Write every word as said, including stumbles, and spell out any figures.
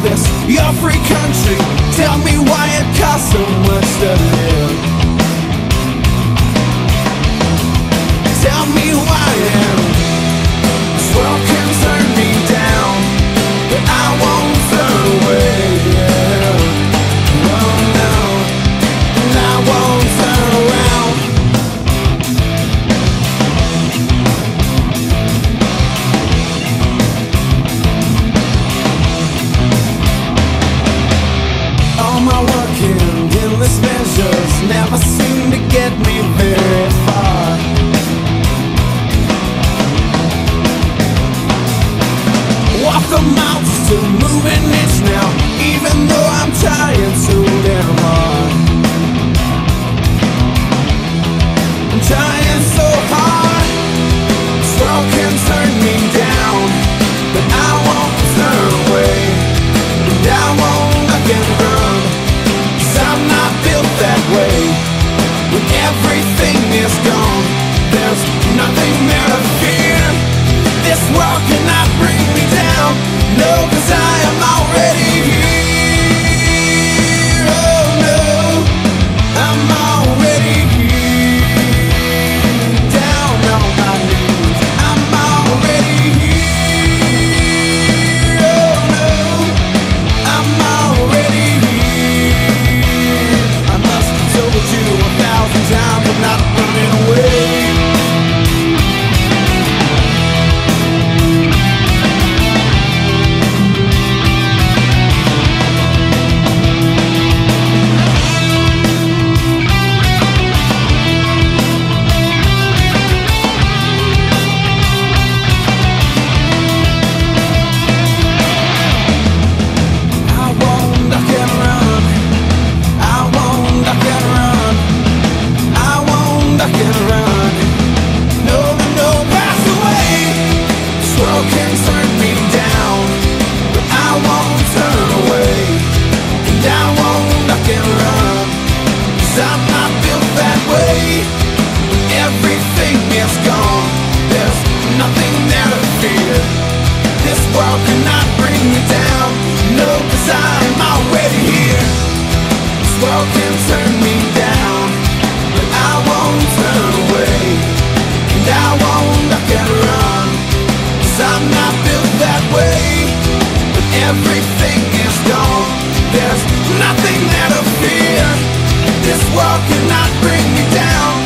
this your free country. Tell me why it costs so much to live. Tell me why this world can turn me down, but I won't turn away. Oh no, and I won't turn around. All my work and endless measures never seem to get me very far. Walk the mountains to move an inch now, even though I'm trying so damn hard. I'm trying so hard. This world can turn me down, but I won't turn away, and I won't look and run, 'cause I'm not built that way. When everything is gone, there's nothing there to fear. This world cannot bring me down, no, 'cause I am already here. Oh no, I'm already here. Down on my knees, I'm already here. Oh no, I'm already here. I must have told you a thousand times I'm not running away. I'm not built that way. Everything is gone, there's nothing there to fear. This world cannot bring me down, no, 'cause I'm already here. This world can turn me down, but I won't turn away, and I won't look and run, 'cause I'm not built that way. But everything is gone, there's nothing there to fear. This world cannot bring me down,